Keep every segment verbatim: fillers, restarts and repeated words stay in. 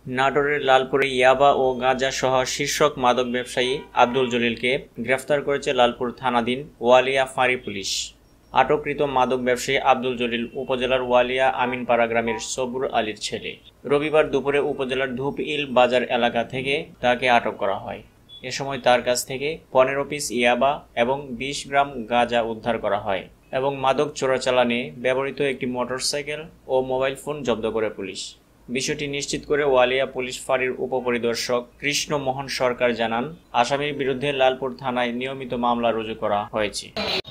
নাটোরের লালপুরে ইয়াবা ও গাঁজা সহ শীর্ষক মাদক ব্যবসায়ী আব্দুল জলিলকে গ্রেফতার করেছে লালপুর থানাধীন ওয়ালিয়া ফাঁড়ি পুলিশ। আটককৃত মাদক ব্যবসায়ী আব্দুল জলিল উপজেলার ওয়ালিয়া আমিনপাড়া গ্রামের সবুর আলীর ছেলে। রবিবার দুপুরে উপজেলার ধূপইল বাজার এলাকা থেকে তাকে আটক করা হয়। এ সময় তার কাছ থেকে পনেরো পিস ইয়াবা এবং বিশ গ্রাম গাঁজা উদ্ধার করা হয় এবং মাদক চোরাচালানে ব্যবহৃত একটি মোটরসাইকেল ও মোবাইল ফোন জব্দ করে পুলিশ। বিষয়টি নিশ্চিত করে ওয়ালিয়া পুলিশ ফাঁড়ির উপপরিদর্শক কৃষ্ণ মোহন সরকার জানান, আসামির বিরুদ্ধে লালপুর থানায় নিয়মিত মামলা রুজু করা হয়েছে।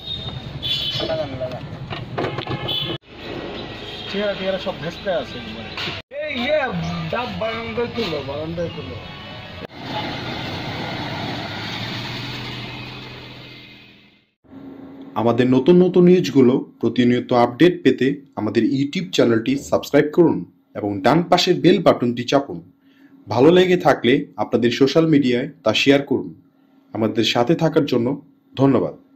আমাদের নতুন নতুন নিউজগুলো প্রতিনিয়ত আপডেট পেতে আমাদের ইউটিউব চ্যানেলটি সাবস্ক্রাইব করুন এবং ডান পাশের বেল বাটনটি চাপুন। ভালো লেগে থাকলে আপনাদের সোশ্যাল মিডিয়ায় তা শেয়ার করুন। আমাদের সাথে থাকার জন্য ধন্যবাদ।